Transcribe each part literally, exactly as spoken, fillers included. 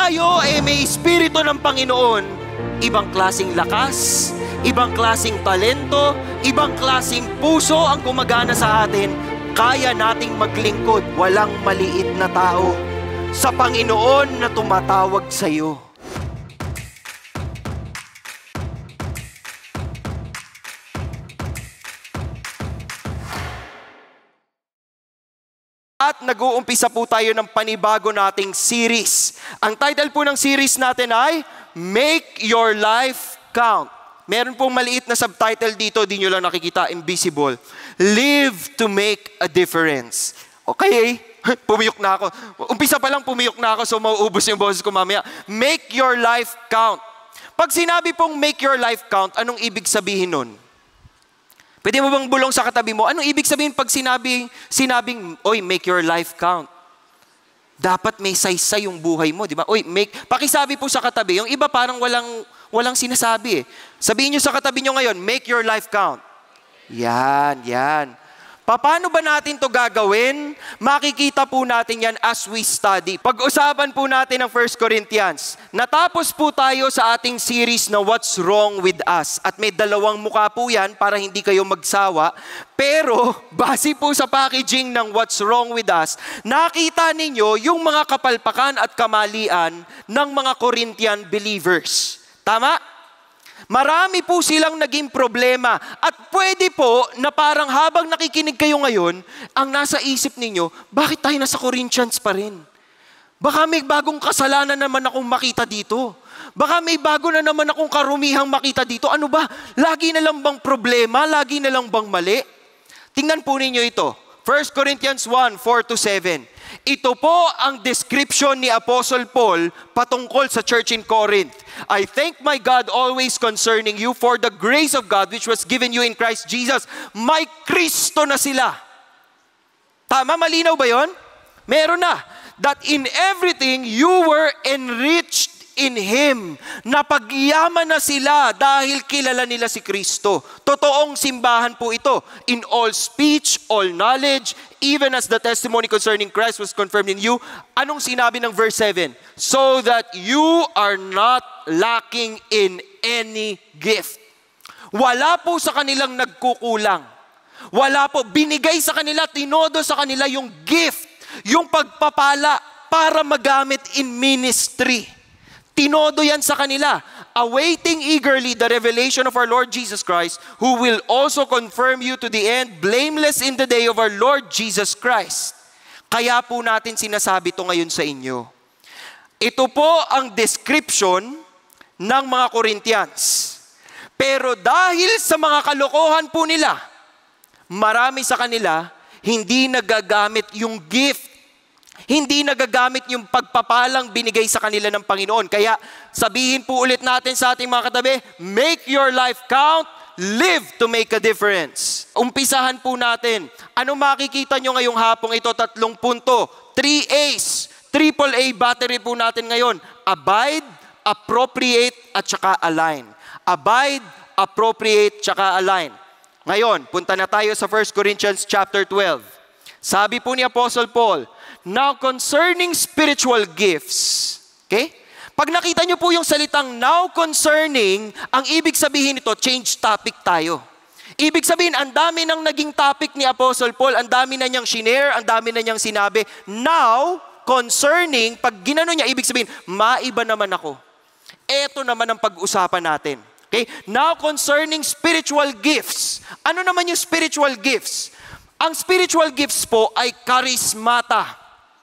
tayo ay may Espiritu ng Panginoon, ibang klaseng lakas, ibang klaseng talento, ibang klaseng puso ang gumagana sa atin, kaya nating maglingkod. Walang maliit na tao sa Panginoon na tumatawag sa iyo. At nag-uumpisa po tayo ng panibago nating series. Ang title po ng series natin ay Make Your Life Count. Meron pong maliit na subtitle dito, di nyo lang nakikita, invisible. Live to make a difference. Okay, pumiyok na ako. Umpisa pa lang pumiyok na ako, so mauubos yung boses ko mamaya. Make your life count. Pag sinabi pong make your life count, anong ibig sabihin nun? Pwede mo bang bulong sa katabi mo? Anong ibig sabihin pag sinabi, sinabing, oy, make your life count? Dapat may saysay yung buhay mo, di ba? Oy, make, pakisabi po sa katabi. Yung iba parang walang, walang sinasabi eh. Sabihin nyo sa katabi nyo ngayon, make your life count. Yan, yan. Paano ba natin to gagawin? Makikita po natin yan as we study. Pag-usapan po natin ang First Corinthians. Natapos po tayo sa ating series na What's Wrong with Us. At may dalawang mukha po yan para hindi kayo magsawa. Pero, base po sa packaging ng What's Wrong with Us, nakita ninyo yung mga kapalpakan at kamalian ng mga Corinthian believers. Tama? Marami po silang naging problema. At pwede po na parang habang nakikinig kayo ngayon, ang nasa isip ninyo, bakit tayo nasa Corinthians pa rin? Baka may bagong kasalanan naman akong makita dito. Baka may bago na naman akong karumihang makita dito. Ano ba? Lagi na lang bang problema? Lagi na lang bang mali? Tingnan po ninyo ito. First Corinthians one, four to seven. Ito po ang description ni Apostle Paul patungkol sa church in Corinth. I thank my God always concerning you for the grace of God which was given you in Christ Jesus. May Kristo na sila. Tama, malinaw ba yon? Meron na. That in everything you were enriched in Him. Napagyaman na sila dahil kilala nila si Kristo. Totoong simbahan po ito. In all speech, all knowledge, even as the testimony concerning Christ was confirmed in you. Anong sinabi ng verse seven? So that you are not lacking in any gift. Wala po sa kanilang nagkukulang. Wala po. Binigay sa kanila, tinodo sa kanila yung gift, yung pagpapala para magamit in ministry. Tinodo yan sa kanila, awaiting eagerly the revelation of our Lord Jesus Christ, who will also confirm you to the end, blameless in the day of our Lord Jesus Christ. Kaya po natin sinasabi ito ngayon sa inyo. Ito po ang description ng mga Corinthians. Pero dahil sa mga kalokohan po nila, marami sa kanila hindi nagagamit yung gift. Hindi nagagamit yung pagpapalang binigay sa kanila ng Panginoon. Kaya sabihin po ulit natin sa ating mga katabi, make your life count, live to make a difference. Umpisahan po natin. Ano makikita nyo ngayong hapong ito? Tatlong punto. Three A's. Triple A battery po natin ngayon. Abide, appropriate, at saka align. Abide, appropriate, saka align. Ngayon, punta na tayo sa First Corinthians chapter twelve. Sabi po ni Apostle Paul, now concerning spiritual gifts, okay? Pag nakita nyo po yung salitang now concerning, ang ibig sabihin nito, change topic tayo. Ibig sabihin, ang dami nang naging topic ni Apostle Paul, ang dami na niyang shinare, ang dami na niyang sinabi. Now, concerning, pag ginano niya, ibig sabihin, maiba naman ako. Ito naman ang pag-usapan natin. Okay? Now concerning spiritual gifts. Ano naman yung spiritual gifts? Ang spiritual gifts po ay charismata.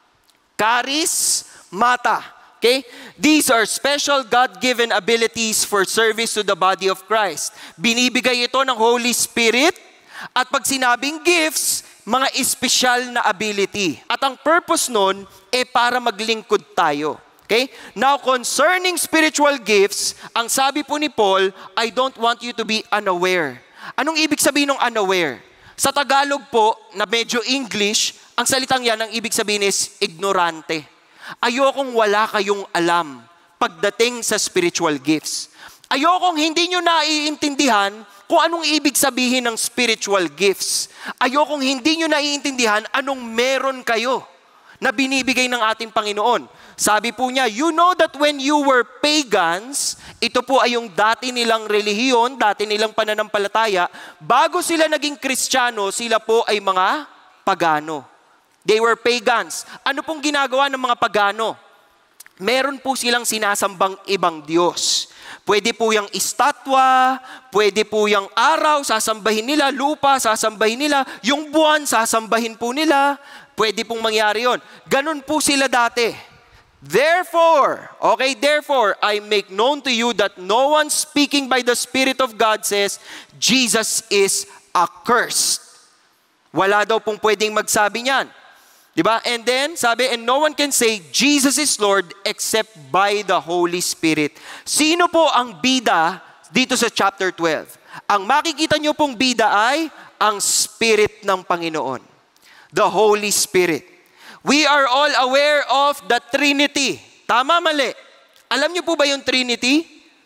Charismata. Okay? These are special God-given abilities for service to the body of Christ. Binibigay ito ng Holy Spirit. At pag sinabing gifts, mga espesyal na ability. At ang purpose nun, eh para maglingkod tayo. Okay? Now, concerning spiritual gifts, ang sabi po ni Paul, I don't want you to be unaware. Anong ibig sabihin ng unaware? Sa Tagalog po, na medyo English, ang salitang yan, ang ibig sabihin is ignorante. Ayokong wala kayong alam pagdating sa spiritual gifts. Ayokong hindi nyo naiintindihan kung anong ibig sabihin ng spiritual gifts. Ayokong hindi nyo naiintindihan anong meron kayo na binibigay ng ating Panginoon. Sabi po niya, you know that when you were pagans, ito po ay yung dati nilang relihiyon, dati nilang pananampalataya, bago sila naging Kristiyano, sila po ay mga pagano. They were pagans. Ano pong ginagawa ng mga pagano? Meron po silang sinasambang ibang Diyos. Pwede po yung estatwa, pwede po yung araw, sasambahin nila, lupa, sasambahin nila, yung buwan, sasambahin po nila, pwede pong mangyari yon. Ganun po sila dati. Therefore, okay, therefore, I make known to you that no one speaking by the Spirit of God says, Jesus is accursed. Wala daw pong pwedeng magsabi niyan. Diba? And then, sabi, and no one can say, Jesus is Lord except by the Holy Spirit. Sino po ang bida dito sa chapter twelve? Ang makikita nyo pong bida ay ang Spirit ng Panginoon. The Holy Spirit. We are all aware of the Trinity. Tama, mali? Alam niyo po ba yung Trinity?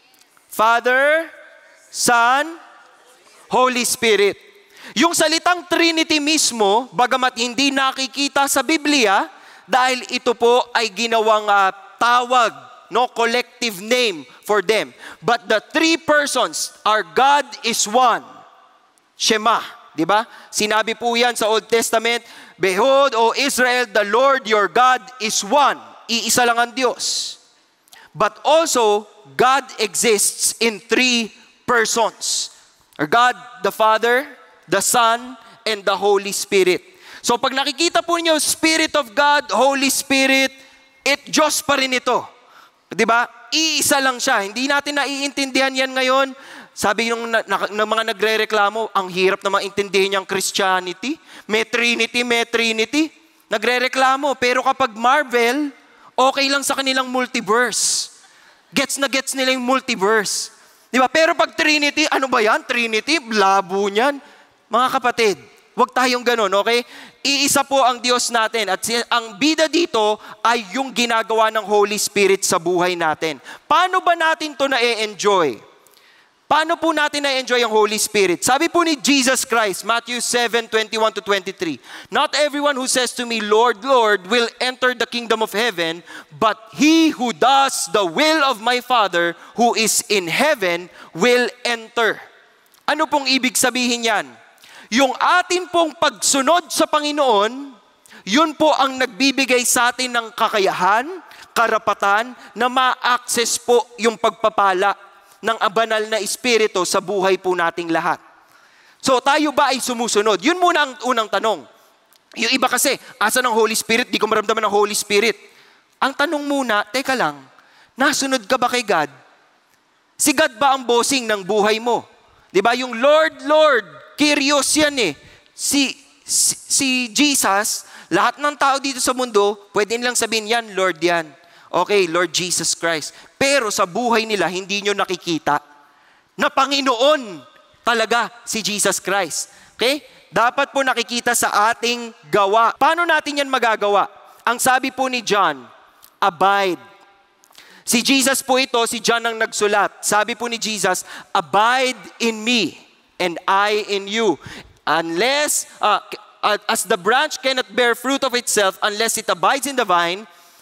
Father, Son, Holy Spirit. Yung salitang Trinity mismo, bagamat hindi nakikita sa Biblia, dahil ito po ay ginawang uh, tawag, no, collective name for them. But the three persons, our God is one. Shema, di ba? Sinabi po yan sa Old Testament, Behold, O Israel, the Lord your God is one. Iisa lang ang Diyos. But also, God exists in three persons. Our God, the Father, the Son, and the Holy Spirit. So pag nakikita po niyo, Spirit of God, Holy Spirit, it Diyos pa rin ito. Diba? Iisa lang siya. Hindi natin naiintindihan yan ngayon. Sabi ng, na, na, ng mga nagre-reklamo, ang hirap na maintindihan niyang Christianity. May Trinity, may Trinity. Nagre-reklamo. Pero kapag Marvel, okay lang sa kanilang multiverse. Gets na gets nila yung multiverse. Diba? Pero pag Trinity, ano ba yan? Trinity, labo niyan. Mga kapatid, huwag tayong ganun, okay? Iisa po ang Diyos natin at ang bida dito ay yung ginagawa ng Holy Spirit sa buhay natin. Paano ba natin to na-enjoy? Paano po natin na-enjoy ang Holy Spirit? Sabi po ni Jesus Christ, Matthew seven, twenty-one to twenty-three, Not everyone who says to me, Lord, Lord, will enter the kingdom of heaven, but he who does the will of my Father who is in heaven will enter. Ano pong ibig sabihin yan? Yung atin pong pagsunod sa Panginoon, yun po ang nagbibigay sa atin ng kakayahan, karapatan, na ma-access po yung pagpapala ng banal na Espiritu sa buhay po nating lahat. So tayo ba ay sumusunod? Yun muna ang unang tanong. Yung iba kasi, asa ng Holy Spirit? Di ko maramdaman ng Holy Spirit. Ang tanong muna, teka lang, nasunod ka ba kay God? Si God ba ang bossing ng buhay mo? Di ba? Yung Lord, Lord, curious yan eh. Si, si, si Jesus, lahat ng tao dito sa mundo, pwede nilang sabihin yan, Lord yan. Okay, Lord Jesus Christ. Pero sa buhay nila, hindi nyo nakikita na Panginoon talaga si Jesus Christ. Okay? Dapat po nakikita sa ating gawa. Paano natin yan magagawa? Ang sabi po ni John, abide. Si Jesus po ito, si John ang nagsulat. Sabi po ni Jesus, abide in me and I in you. Unless, uh, as the branch cannot bear fruit of itself unless it abides in the vine,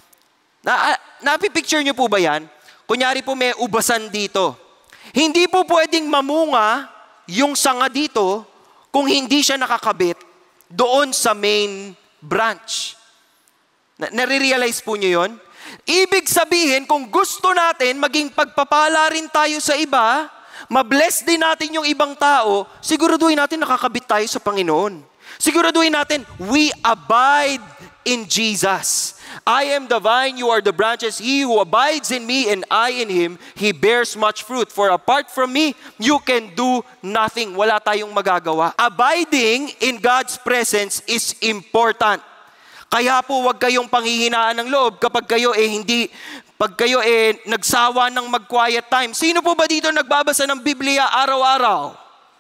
Na, napipicture nyo po ba yan? Kunyari po may ubasan dito. Hindi po pwedeng mamunga yung sanga dito kung hindi siya nakakabit doon sa main branch. Na, nare-realize po nyo yun? Ibig sabihin, kung gusto natin maging pagpapala rin tayo sa iba, mabless din natin yung ibang tao, siguraduhin natin nakakabit tayo sa Panginoon. Siguraduhin natin, we abide in Jesus. I am the vine, you are the branches. He who abides in me and I in him, he bears much fruit. For apart from me, you can do nothing. Wala tayong magagawa. Abiding in God's presence is important. Kaya po wag kayong panghihinaan ng loob kapag kayo eh hindi, pag kayo eh nagsawa ng mag-quiet time. Sino po ba dito nagbabasa ng Biblia araw-araw?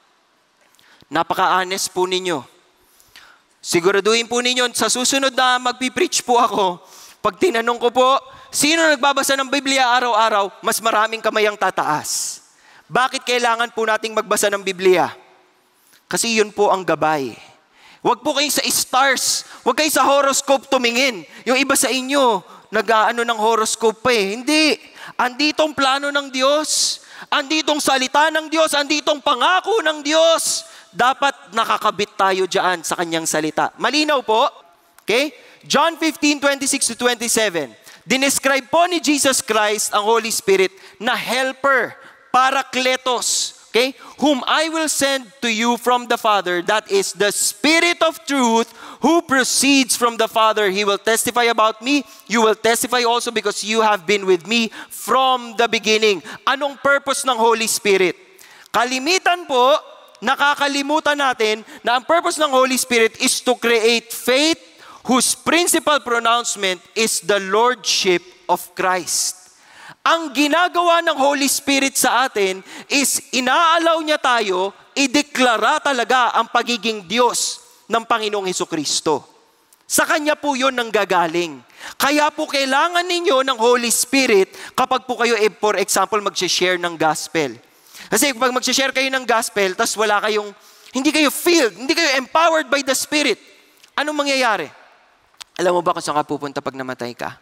Napaka-honest po ninyo. Siguraduhin po ninyo, sa susunod na magpipreach po ako, pag tinanong ko po, sino nagbabasa ng Biblia araw-araw, mas maraming kamay ang tataas. Bakit kailangan po nating magbasa ng Biblia? Kasi yun po ang gabay. Huwag po kayo sa stars, huwag kayo sa horoscope tumingin. Yung iba sa inyo, nag-aano ng horoscope pa eh. Hindi. Andito ang plano ng Diyos. Andito ang salita ng Diyos. Andito ang pangako ng Diyos. Dapat nakakabit tayo dyan sa kanyang salita. Malinaw po? Okay? John fifteen, twenty-six to twenty-seven. Dinescribe po ni Jesus Christ ang Holy Spirit na helper, parakletos, okay? Whom I will send to you from the Father, that is the Spirit of truth who proceeds from the Father. He will testify about me. You will testify also because you have been with me from the beginning. Anong purpose ng Holy Spirit? Kalimitan po, nakakalimutan natin na ang purpose ng Holy Spirit is to create faith whose principal pronouncement is the Lordship of Christ. Ang ginagawa ng Holy Spirit sa atin is inaalaw niya tayo, ideklara talaga ang pagiging Diyos ng Panginoong Hesukristo. Sa Kanya po yun nanggagaling. Kaya po kailangan ninyo ng Holy Spirit kapag po kayo, eh, for example, mag-share ng gospel. Kasi pag mag-share kayo ng gospel, tas wala kayong, hindi kayo filled, hindi kayo empowered by the Spirit, anong mangyayari? Alam mo ba kung saan ka pupunta pag namatay ka?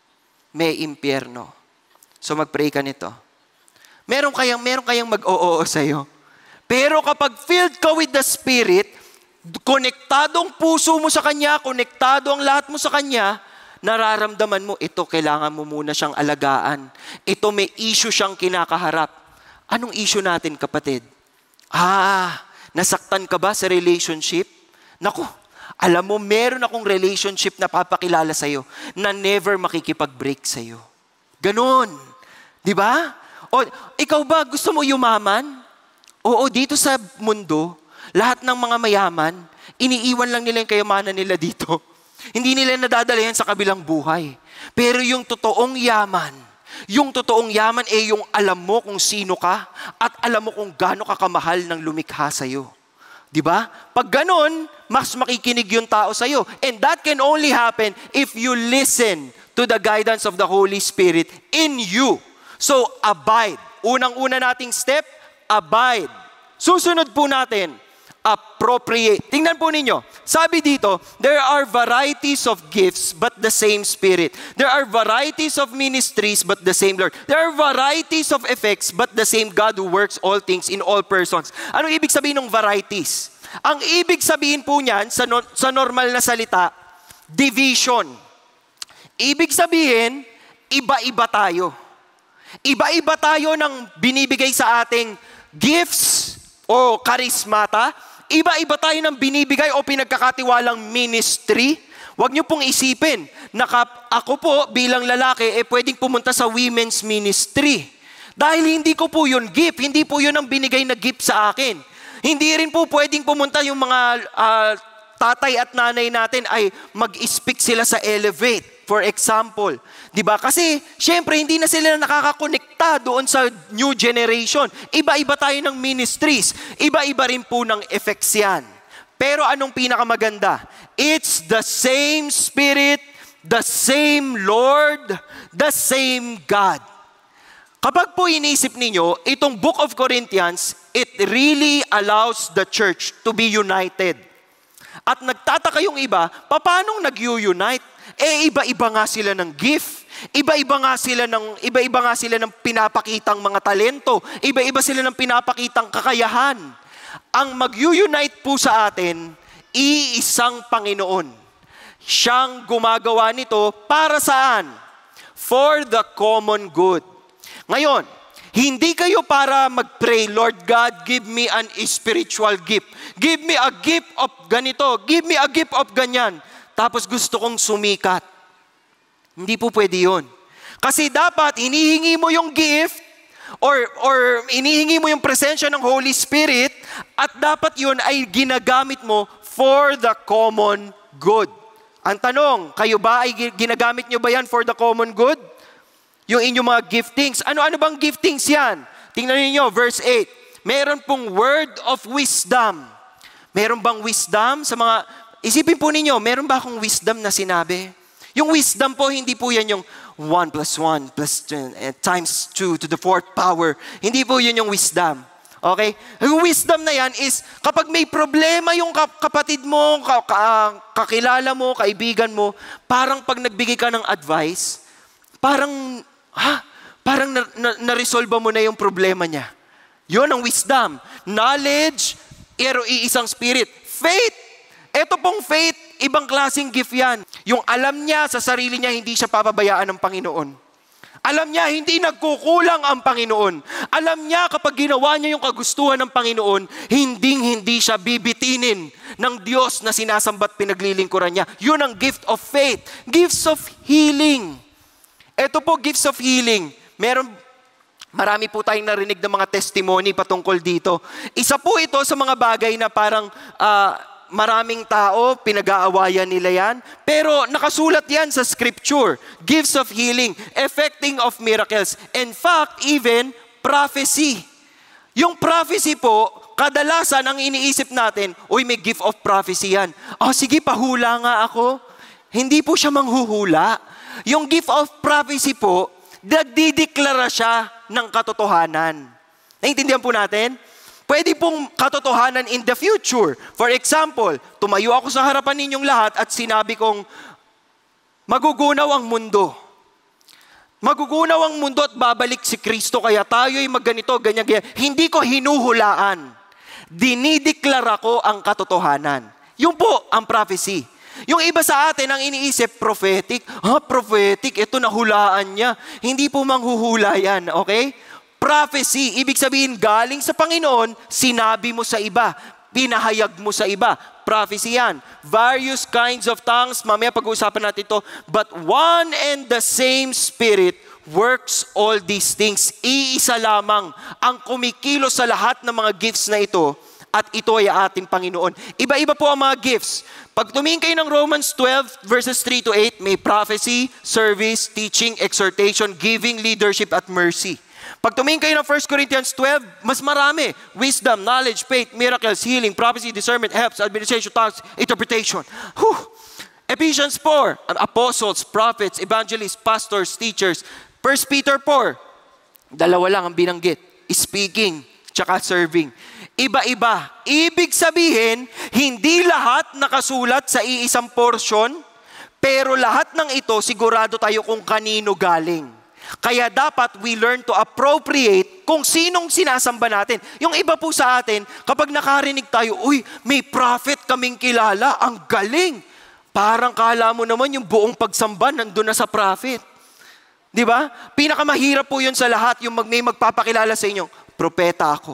May impyerno. So mag-pray ka nito. Meron kayang, meron kayang mag-oo sa'yo. Pero kapag filled ka with the Spirit, konektado ang puso mo sa Kanya, konektado ang lahat mo sa Kanya, nararamdaman mo, ito kailangan mo muna siyang alagaan. Ito may issue siyang kinakaharap. Anong issue natin, kapatid? Ah, nasaktan ka ba sa relationship? Naku, alam mo, meron akong relationship na papakilala sa'yo na never makikipag-break sa'yo. Ganon. Di ba? O, ikaw ba, gusto mo yumaman? Oo, dito sa mundo, lahat ng mga mayaman, iniiwan lang nila yung kayamanan nila dito. Hindi nila nadadala yan sa kabilang buhay. Pero yung totoong yaman, yung totoong yaman, eh yung alam mo kung sino ka at alam mo kung gaano ka kamahal ng lumikha sa'yo. Di ba? Pag ganon, mas makikinig yung tao sa'yo. And that can only happen if you listen to the guidance of the Holy Spirit in you. So, abide. Unang-una nating step, abide. Susunod po natin, appropriate. Tingnan po ninyo. Sabi dito, there are varieties of gifts but the same Spirit. There are varieties of ministries but the same Lord. There are varieties of effects but the same God who works all things in all persons. Anong ibig sabihin ng varieties? Ang ibig sabihin po niyan sa, no, sa normal na salita, division. Ibig sabihin, iba-iba tayo. Iba-iba tayo ng binibigay sa ating gifts o karismata. Iba-iba tayo ng binibigay o pinagkakatiwalang ministry. Huwag niyo pong isipin na ako po bilang lalaki eh pwedeng pumunta sa women's ministry. Dahil hindi ko po yun gift, hindi po yun ang binigay na gift sa akin. Hindi rin po pwedeng pumunta yung mga uh, tatay at nanay natin ay mag-speak sila sa Elevate, for example. Diba? Kasi, syempre, hindi na sila nakakakonekta doon sa new generation. Iba-iba tayo ng ministries. Iba-iba rin po ng effects yan. Pero anong pinakamaganda? It's the same Spirit, the same Lord, the same God. Kapag po inisip ninyo, itong Book of Corinthians, it really allows the church to be united. At nagtataka yung iba, paano nag-unite? Eh, iba-iba nga sila ng gift. Iba-iba nga sila ng iba-iba nga sila ng pinapakitang mga talento. Iba-iba sila ng pinapakitang kakayahan. Ang mag-unite po sa atin, iisang Panginoon. Siyang gumagawa nito para saan? For the common good. Ngayon, hindi kayo para mag-pray, Lord God, give me an spiritual gift. Give me a gift of ganito. Give me a gift of ganyan. Tapos gusto kong sumikat. Hindi po pwede yun. Kasi dapat inihingi mo yung gift or, or inihingi mo yung presensya ng Holy Spirit at dapat yun ay ginagamit mo for the common good. Ang tanong, kayo ba ay ginagamit nyo ba yan for the common good? Yung inyong mga giftings. Ano-ano bang giftings yan? Tingnan niyo verse eight. Meron pong word of wisdom. Meron bang wisdom sa mga... Isipin po ninyo, meron ba akong wisdom na sinabi? Yung wisdom po, hindi po yan yung one plus one plus two, uh, times two to the fourth power. Hindi po yun yung wisdom. Okay? Yung wisdom na yan is kapag may problema yung kapatid mo, kakilala mo, kaibigan mo, parang pag nagbigay ka ng advice, parang, ha? Parang na, na, na-resolve mo na yung problema niya. Yun ang wisdom. Knowledge, pero iisang spirit. Faith. Ito pong faith, ibang klaseng gift yan. Yung alam niya sa sarili niya, hindi siya papabayaan ng Panginoon. Alam niya, hindi nagkukulang ang Panginoon. Alam niya, kapag ginawa niya yung kagustuhan ng Panginoon, hinding-hindi siya bibitinin ng Diyos na sinasambat pinaglilingkuran niya. Yun ang gift of faith. Gifts of healing. Ito po, gifts of healing. Meron, marami po tayong narinig ng mga testimony patungkol dito. Isa po ito sa mga bagay na parang uh, maraming tao, pinag-aawayan nila yan. Pero nakasulat yan sa scripture. Gifts of healing, effecting of miracles. In fact, even prophecy. Yung prophecy po, kadalasan ang iniisip natin, uy, may gift of prophecy yan. Oh, sige, pahula nga ako. Hindi po siya manghuhula. Yung gift of prophecy po, nagdideklara siya ng katotohanan. Naintindihan po natin? Pwede pong katotohanan in the future. For example, tumayo ako sa harapan ninyong lahat at sinabi kong, magugunaw ang mundo. Magugunaw ang mundo at babalik si Kristo, kaya tayo'y magganito, ganyan, ganyan. Hindi ko hinuhulaan. Dinideklara ko ang katotohanan. Yun po ang prophecy. Yung iba sa atin ang iniisip, prophetic. Ha, prophetic, ito nahulaan niya. Hindi po manghuhula yan, okay? Prophecy, ibig sabihin galing sa Panginoon, sinabi mo sa iba, pinahayag mo sa iba. Prophecy yan. Various kinds of tongues, mamaya pag-uusapan natin ito. But one and the same Spirit works all these things. Iisa lamang ang kumikilos sa lahat ng mga gifts na ito at ito ay ating Panginoon. Iba-iba po ang mga gifts. Pag tumingin kayo ng Romans twelve, verses three to eight, may prophecy, service, teaching, exhortation, giving, leadership, at mercy. Pag tumingin kayo ng First Corinthians twelve, mas marami. Wisdom, knowledge, faith, miracles, healing, prophecy, discernment, helps, administration, tongues, interpretation. Whew. Ephesians four, apostles, prophets, evangelists, pastors, teachers. First Peter four, dalawa lang ang binanggit. Speaking, tsaka serving. Iba-iba. Ibig sabihin, hindi lahat nakasulat sa iisang portion, pero lahat ng ito, sigurado tayo kung kanino galing. Kaya dapat we learn to appropriate kung sinong sinasamba natin. Yung iba po sa atin, kapag nakarinig tayo, uy, may prophet kaming kilala, ang galing. Parang kala mo naman yung buong pagsamba nandun na sa prophet. Di ba? Pinakamahirap po yun sa lahat, yung mag, may magpapakilala sa inyo, propeta ako.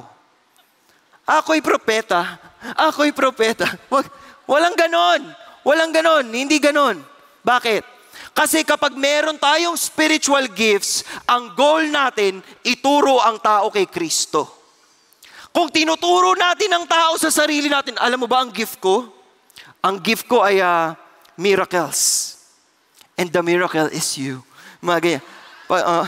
Ako'y propeta. Ako'y propeta. Wag, walang ganon. Walang ganon. Hindi ganon. Bakit? Kasi kapag meron tayong spiritual gifts, ang goal natin, ituro ang tao kay Kristo. Kung tinuturo natin ang tao sa sarili natin, alam mo ba ang gift ko? Ang gift ko ay uh, miracles. And the miracle is you. Mga ganyan. Uh,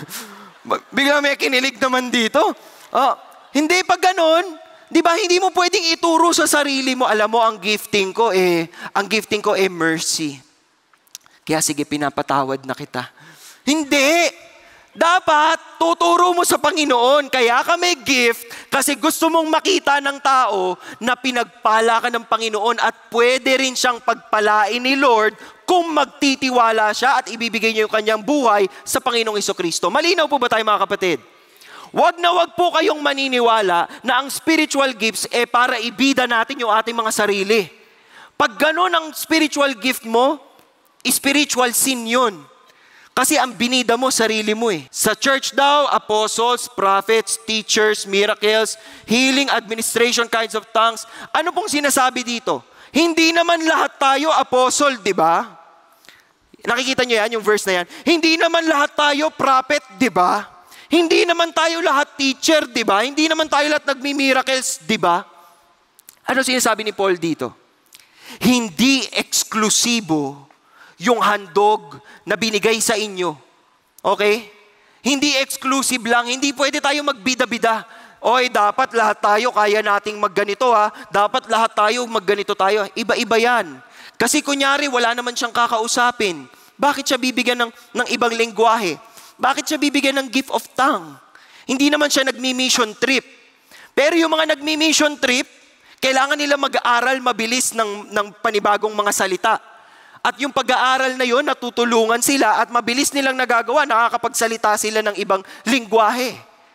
bigla may kinilig naman dito. Uh, hindi pag ganon, di ba, hindi mo pwedeng ituro sa sarili mo, alam mo, ang gifting ko eh, ang gifting ko eh mercy. Kaya sige, pinapatawad na kita. Hindi. Dapat, tuturo mo sa Panginoon. Kaya ka may gift kasi gusto mong makita ng tao na pinagpala ka ng Panginoon at pwede rin siyang pagpalain ni Lord kung magtitiwala siya at ibibigay niya yung kanyang buhay sa Panginoong Jesucristo. Malinaw po ba tayo mga kapatid? Wag na wag po kayong maniniwala na ang spiritual gifts eh para ibida natin yung ating mga sarili. Pag ganun ang spiritual gift mo, spiritual sin yun. Kasi ang binida mo, sarili mo eh. Sa church daw, apostles, prophets, teachers, miracles, healing, administration, kinds of tongues. Ano pong sinasabi dito? Hindi naman lahat tayo apostle, di ba? Nakikita nyo yan, yung verse na yan. Hindi naman lahat tayo prophet, di ba? Hindi naman tayo lahat teacher, di ba? Hindi naman tayo lahat nagmi-miracles, di ba? Ano sinasabi ni Paul dito? Hindi eksklusibo yung handog na binigay sa inyo. Okay? Hindi exclusive lang. Hindi pwede tayo magbida-bida. Oy, dapat lahat tayo kaya nating magganito ha. Dapat lahat tayo magganito tayo. Iba-iba yan. Kasi kunyari, wala naman siyang kakausapin. Bakit siya bibigyan ng, ng ibang lengguwahe? Bakit siya bibigyan ng gift of tongue? Hindi naman siya nagmi-mission trip. Pero yung mga nagmi-mission trip, kailangan nila mag-aaral mabilis ng, ng panibagong mga salita. At yung pag-aaral na yun, natutulungan sila at mabilis nilang nagagawa, nakakapagsalita sila ng ibang lingwahe.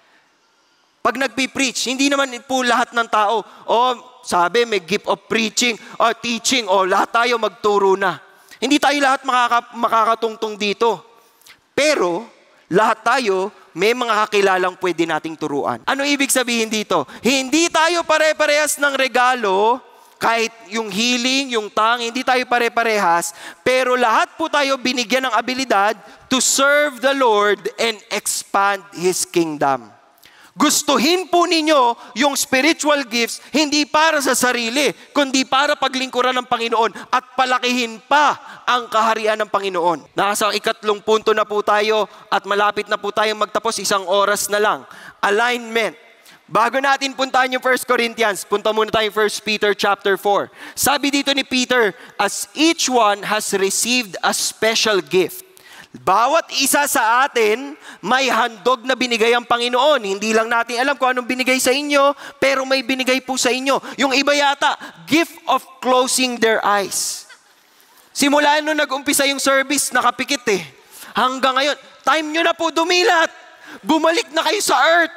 Pag nagpi-preach, hindi naman po lahat ng tao, o sabi may gift of preaching or teaching, o lahat tayo magturo na. Hindi tayo lahat makaka, makakatungtong dito. Pero, lahat tayo, may mga kakilalang pwede nating turuan. Ano ibig sabihin dito? Hindi tayo pare-parehas ng regalo, kahit yung healing, yung tongue, hindi tayo pare-parehas, pero lahat po tayo binigyan ng abilidad to serve the Lord and expand His kingdom. Gustuhin po ninyo yung spiritual gifts, hindi para sa sarili, kundi para paglingkuran ng Panginoon at palakihin pa ang kaharian ng Panginoon. Nasa ikatlong punto na po tayo at malapit na po tayong magtapos, isang oras na lang. Alignment. Bago natin puntahan yung First Corinthians, punta muna tayo First Peter chapter four. Sabi dito ni Peter, as each one has received a special gift. Bawat isa sa atin, may handog na binigay ang Panginoon. Hindi lang natin alam kung anong binigay sa inyo, pero may binigay po sa inyo. Yung iba yata, gift of closing their eyes. Simula nung nag-umpisa yung service, nakapikit eh. Hanggang ngayon, time nyo na po dumilat. Bumalik na kayo sa earth.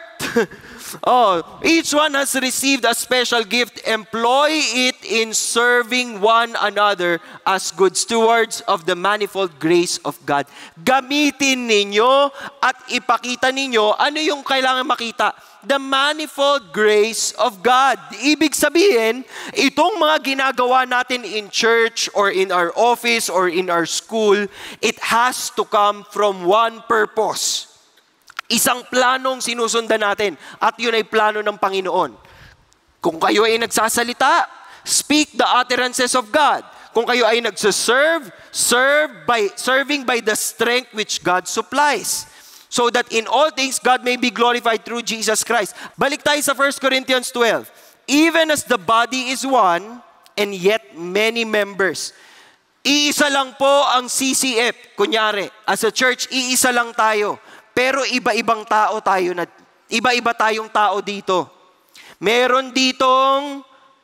Oh, each one has received a special gift. Employ it in serving one another as good stewards of the manifold grace of God. Gamitin ninyo at ipakita ninyo ano yung kailangan makita. The manifold grace of God. Ibig sabihin, itong mga ginagawa natin in church or in our office or in our school, it has to come from one purpose. Isang planong sinusundan natin at yun ay plano ng Panginoon. Kung kayo ay nagsasalita, speak the utterances of God. Kung kayo ay nagsaserve, serve by, serving by the strength which God supplies. So that in all things, God may be glorified through Jesus Christ. Balik tayo sa First Corinthians twelve. Even as the body is one, and yet many members. Iisa lang po ang C C F. Kunyari, as a church, iisa lang tayo. Pero iba-ibang tao tayo na, iba-iba tayong tao dito. Meron ditong,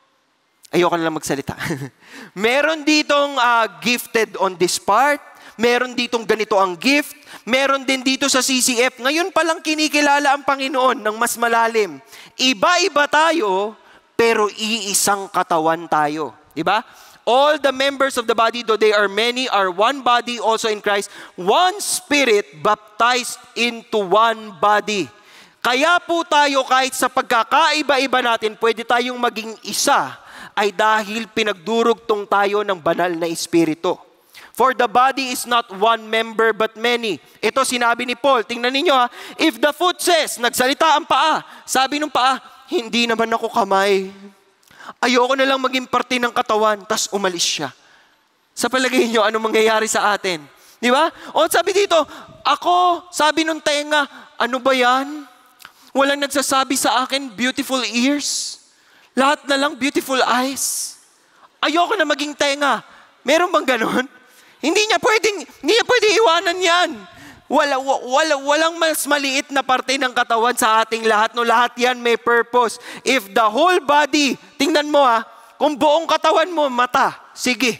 ayoko na lang magsalita. Meron ditong uh, gifted on this part. Meron ditong ganito ang gift. Meron din dito sa C C F. Ngayon palang kinikilala ang Panginoon ng mas malalim. Iba-iba tayo, pero iisang katawan tayo. Diba? All the members of the body, though they are many, are one body also in Christ, one Spirit baptized into one body. Kaya po tayo kahit sa pagkakaiba-iba natin, pwede tayong maging isa, ay dahil pinagdurugtong tayo ng banal na Espiritu. For the body is not one member but many. Ito sinabi ni Paul, tingnan ninyo ha, if the foot says, nagsalita ang paa, sabi ng paa, hindi naman ako kamay. Ayoko na lang maging parte ng katawan, tas umalis siya. Sa palagay niyo, ano mangyayari sa atin? Di ba? O sabi dito, ako, sabi nung tenga, ano ba yan? Walang nagsasabi sa akin, beautiful ears. Lahat na lang, beautiful eyes. Ayoko na maging tenga. Meron bang ganun? Hindi niya pwedeng, hindi niya pwedeng iwanan yan. Wala, wala, walang mas maliit na parte ng katawan sa ating lahat. No, lahat yan may purpose. If the whole body, tingnan mo ha, kung buong katawan mo, mata, sige.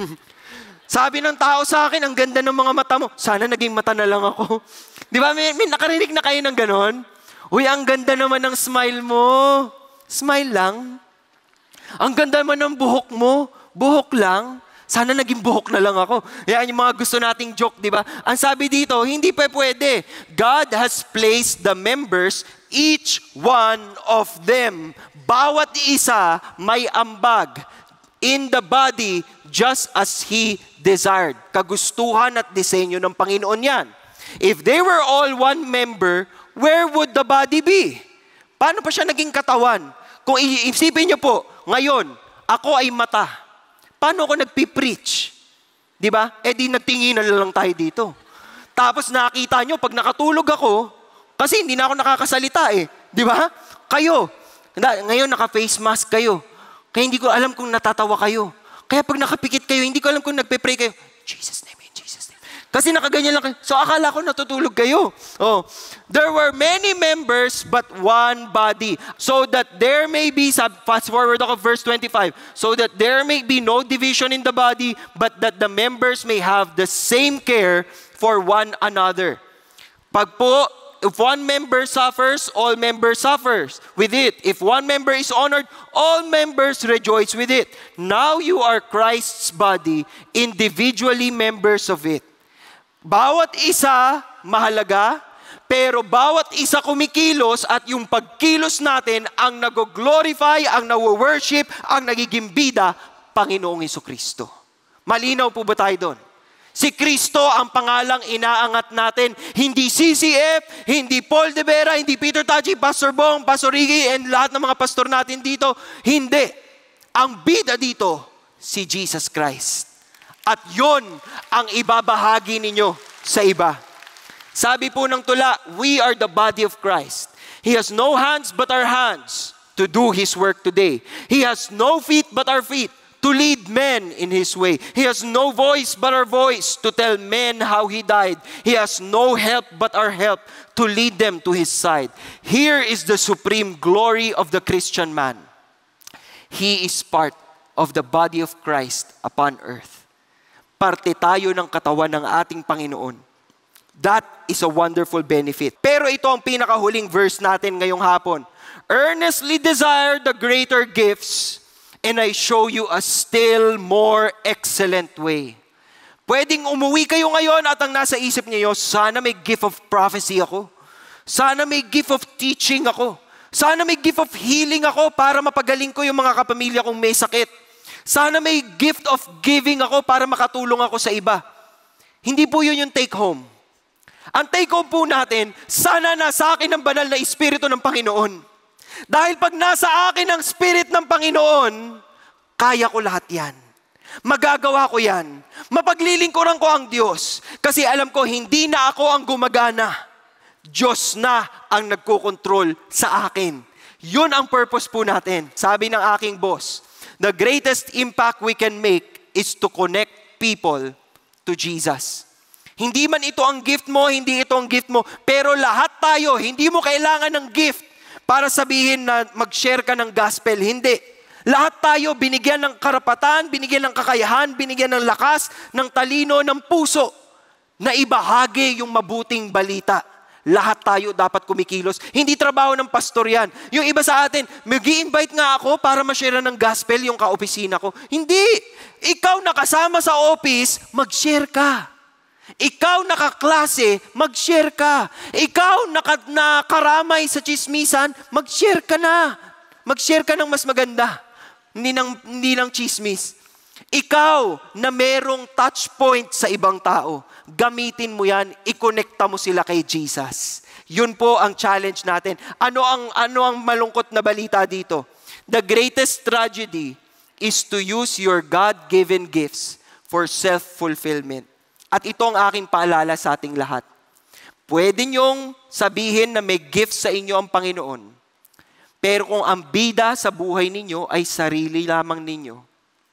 Sabi ng tao sa akin, ang ganda ng mga mata mo. Sana naging mata na lang ako. Di ba, may, may nakarinig na kayo ng ganon? Uy, ang ganda naman ng smile mo. Smile lang. Ang ganda naman ng buhok mo. Buhok lang. Sana naging buhok na lang ako. Yan yung mga gusto nating joke, di ba? Ang sabi dito, hindi pa pwede. God has placed the members, each one of them. Bawat isa may ambag in the body just as He desired. Kagustuhan at disenyo ng Panginoon yan. If they were all one member, where would the body be? Paano pa siya naging katawan? Kung iisipin niyo po, ngayon, ako ay mata. Paano ako nagpipreach? Di ba? Eh di nagtinginan na lang tayo dito. Tapos nakita nyo, pag nakatulog ako, kasi hindi na ako nakakasalita eh. Di ba? Kayo, ngayon naka-face mask kayo. Kaya hindi ko alam kung natatawa kayo. Kaya pag nakapikit kayo, hindi ko alam kung nagpe-pray kayo. Jesus name, in Jesus name. Kasi nakaganyan lang kayo. So akala ko natutulog kayo. Oh. There were many members but one body. So that there may be, fast forward ako verse twenty-five, so that there may be no division in the body, but that the members may have the same care for one another. Pag po, if one member suffers, all members suffers with it. If one member is honored, all members rejoice with it. Now you are Christ's body, individually members of it. Bawat isa mahalaga, pero bawat isa kumikilos at yung pagkilos natin ang nag-glorify, ang nawo-worship, ang nagiging bida, Panginoong Hesukristo. Malinaw po ba tayo doon? Si Kristo ang pangalang inaangat natin. Hindi C C F, hindi Paul de Vera, hindi Peter Taji, Pastor Bong, Pastor Ricky, and lahat ng mga pastor natin dito. Hindi. Ang bida dito, si Jesus Christ. At yon ang ibabahagi ninyo sa iba. Sabi po ng tula, we are the body of Christ. He has no hands but our hands to do His work today. He has no feet but our feet to lead men in His way. He has no voice but our voice to tell men how He died. He has no help but our help to lead them to His side. Here is the supreme glory of the Christian man. He is part of the body of Christ upon earth. Parte tayo ng katawan ng ating Panginoon. That is a wonderful benefit. Pero ito ang pinakahuling verse natin ngayong hapon. Earnestly desire the greater gifts, and I show you a still more excellent way. Pwedeng umuwi kayo ngayon at ang nasa isip niyo, sana may gift of prophecy ako. Sana may gift of teaching ako. Sana may gift of healing ako para mapagaling ko yung mga kapamilya kong may sakit. Sana may gift of giving ako para makatulong ako sa iba. Hindi po yun yung take home. Ang take home po natin, sana nasa akin ang banal na Espiritu ng Panginoon. Dahil pag nasa akin ang Spirit ng Panginoon, kaya ko lahat yan. Magagawa ko yan. Mapaglilingkuran ko ang Diyos. Kasi alam ko, hindi na ako ang gumagana. Diyos na ang nagkokontrol sa akin. Yun ang purpose po natin. Sabi ng aking boss, the greatest impact we can make is to connect people to Jesus. Hindi man ito ang gift mo, hindi ito ang gift mo, pero lahat tayo, hindi mo kailangan ng gift para sabihin na mag-share ka ng gospel. Hindi. Lahat tayo binigyan ng karapatan, binigyan ng kakayahan, binigyan ng lakas, ng talino, ng puso na ibahagi yung mabuting balita. Lahat tayo dapat kumikilos. Hindi trabaho ng pastor yan. Yung iba sa atin, mag-i-invite nga ako para ma-share ng gospel yung ka-opisina ko. Hindi. Ikaw nakasama sa office, mag-share ka. Ikaw nakaklase, mag-share ka. Ikaw naka, nakaramay sa chismisan, mag-share ka na. Mag-share ka ng mas maganda. Hindi ng, hindi ng chismis. Ikaw na merong touch point sa ibang tao, gamitin mo yan, i-connecta mo sila kay Jesus. Yun po ang challenge natin. Ano ang, ano ang malungkot na balita dito? The greatest tragedy is to use your God-given gifts for self-fulfillment. At ito ang aking paalala sa ating lahat. Pwede niyong sabihin na may gift sa inyo ang Panginoon, pero kung ang bida sa buhay ninyo ay sarili lamang ninyo,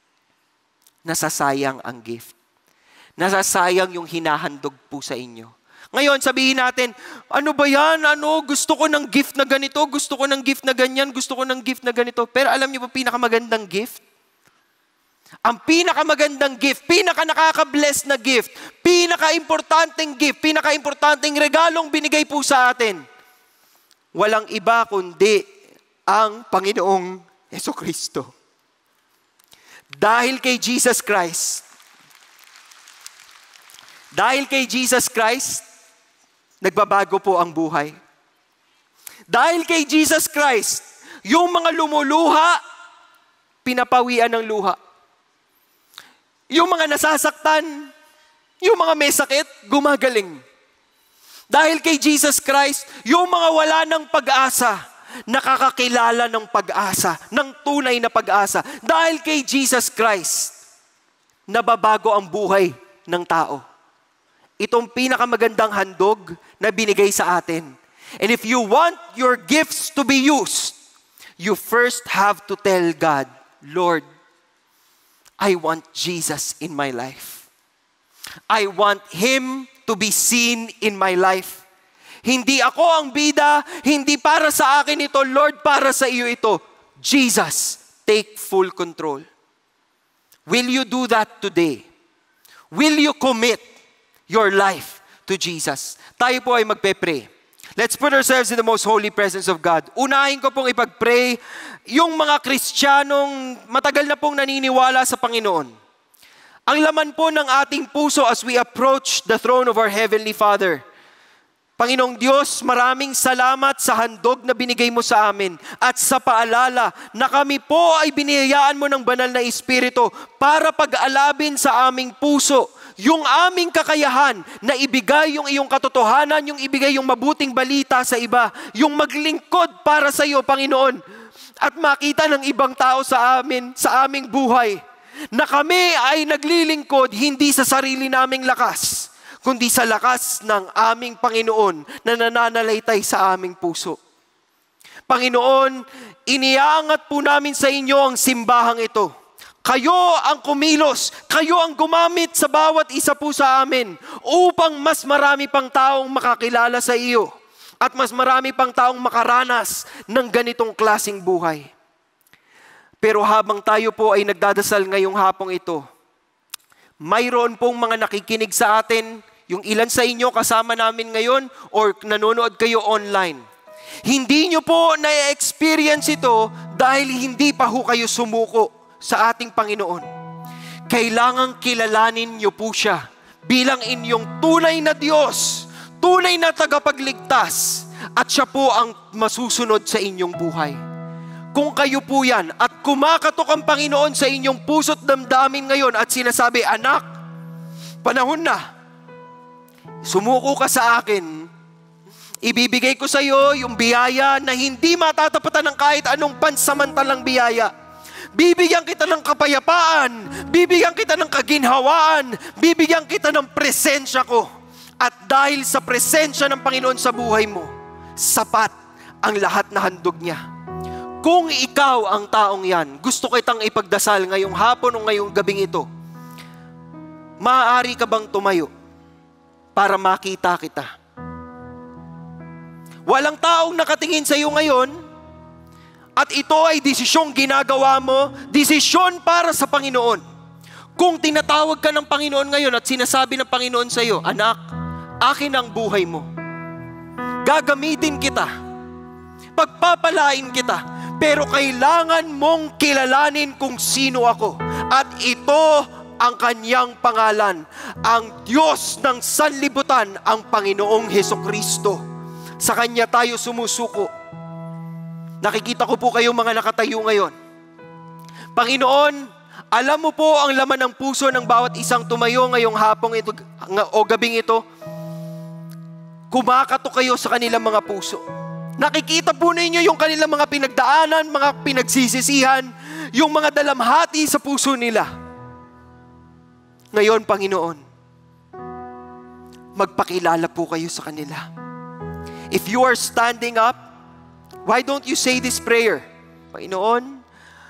nasasayang ang gift. Nasasayang yung hinahandog po sa inyo. Ngayon, sabihin natin, ano ba yan? Ano? Gusto ko ng gift na ganito, gusto ko ng gift na ganyan, gusto ko ng gift na ganito. Pero alam niyo ba pinakamagandang gift? Ang pinakamagandang gift, pinaka-nakaka-bless na gift, pinaka-importanteng gift, pinaka-importanteng regalong binigay po sa atin, walang iba kundi ang Panginoong Hesukristo. Dahil kay Jesus Christ, dahil kay Jesus Christ, nagbabago po ang buhay. Dahil kay Jesus Christ, yung mga lumuluha, pinapawian ng luha. Yung mga nasasaktan, yung mga may sakit, gumagaling. Dahil kay Jesus Christ, yung mga wala ng pag-asa, nakakakilala ng pag-asa, ng tunay na pag-asa. Dahil kay Jesus Christ, nababago ang buhay ng tao. Itong pinakamagandang handog na binigay sa atin. And if you want your gifts to be used, you first have to tell God, Lord, I want Jesus in my life. I want Him to be seen in my life. Hindi ako ang bida, hindi para sa akin ito, Lord, para sa iyo ito. Jesus, take full control. Will you do that today? Will you commit your life to Jesus? Tayo po ay magpe-pray. Let's put ourselves in the most holy presence of God. Unahin ko pong ipag-pray yung mga Kristiyanong matagal na pong naniniwala sa Panginoon. Ang laman po ng ating puso as we approach the throne of our Heavenly Father. Panginoong Diyos, maraming salamat sa handog na binigay mo sa amin at sa paalala na kami po ay biniyayaan mo ng banal na Espiritu para pag-alabin sa aming puso yung aming kakayahan na ibigay yung iyong katotohanan, yung ibigay yung mabuting balita sa iba, yung maglingkod para sa iyo, Panginoon, at makita ng ibang tao sa amin, sa aming buhay, na kami ay naglilingkod hindi sa sarili naming lakas, kundi sa lakas ng aming Panginoon na nananalaytay sa aming puso. Panginoon, iniangat po namin sa inyo ang simbahang ito. Kayo ang kumilos, kayo ang gumamit sa bawat isa po sa amin upang mas marami pang taong makakilala sa iyo at mas marami pang taong makaranas ng ganitong klaseng buhay. Pero habang tayo po ay nagdadasal ngayong hapong ito, mayroon pong mga nakikinig sa atin, yung ilan sa inyo kasama namin ngayon or nanonood kayo online. Hindi nyo po na-experience ito dahil hindi pa ho kayo sumuko sa ating Panginoon. Kailangang kilalanin nyo po siya bilang inyong tunay na Diyos, tunay na tagapagligtas, at siya po ang masusunod sa inyong buhay. Kung kayo po yan at kumakatok ang Panginoon sa inyong puso't damdamin ngayon at sinasabi, anak, panahon na, sumuko ka sa akin, ibibigay ko sa iyo yung biyaya na hindi matatapatan ng kahit anong pansamantalang biyaya. Bibigyan kita ng kapayapaan, bibigyan kita ng kaginhawaan, bibigyan kita ng presensya ko. At dahil sa presensya ng Panginoon sa buhay mo, sapat ang lahat na handog niya. Kung ikaw ang taong yan, gusto kitang ipagdasal ngayong hapon o ngayong gabing ito, maaari ka bang tumayo para makita kita? Walang taong nakatingin sa iyo ngayon at ito ay desisyong ginagawa mo, desisyon para sa Panginoon. Kung tinatawag ka ng Panginoon ngayon at sinasabi ng Panginoon sa iyo, anak, akin ang buhay mo. Gagamitin kita. Pagpapalain kita. Pero kailangan mong kilalanin kung sino ako. At ito ang kanyang pangalan, ang Diyos ng sanlibutan, ang Panginoong Hesukristo. Sa Kanya tayo sumusuko. Nakikita ko po kayo mga nakatayo ngayon. Panginoon, alam mo po ang laman ng puso ng bawat isang tumayo ngayong hapong ito o gabing ito. Kumakatok kayo sa kanilang mga puso. Nakikita po ninyo yung kanilang mga pinagdaanan, mga pinagsisisihan, yung mga dalamhati sa puso nila. Ngayon, Panginoon, magpakilala po kayo sa kanila. If you are standing up, why don't you say this prayer? Panginoon,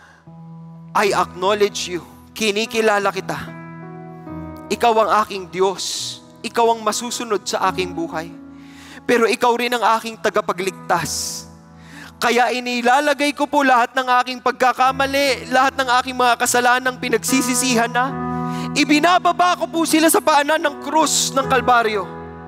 I acknowledge you. Kinikilala kita. Ikaw ang aking Diyos. Ikaw ang masusunod sa aking buhay. Pero ikaw rin ang aking tagapagligtas. Kaya inilalagay ko po lahat ng aking pagkakamali, lahat ng aking mga kasalanang pinagsisisihan na. Ibinababa ko po sila sa paanan ng krus ng Kalbaryo.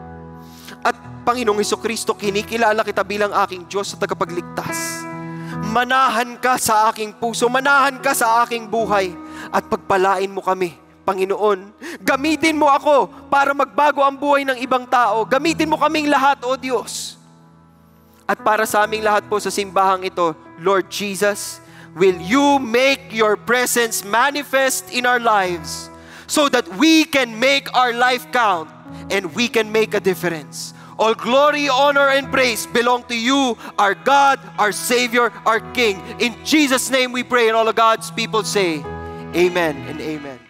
At Panginoong Hesukristo, kinikilala kita bilang aking Diyos at tagapagligtas. Manahan ka sa aking puso, manahan ka sa aking buhay, at pagpalain mo kami. Panginoon, gamitin mo ako para magbago ang buhay ng ibang tao. Gamitin mo kaming lahat, O Diyos. At para sa aming lahat po sa simbahang ito, Lord Jesus, will you make your presence manifest in our lives so that we can make our life count and we can make a difference. All glory, honor, and praise belong to you, our God, our Savior, our King. In Jesus' name we pray, and all of God's people say, Amen and amen.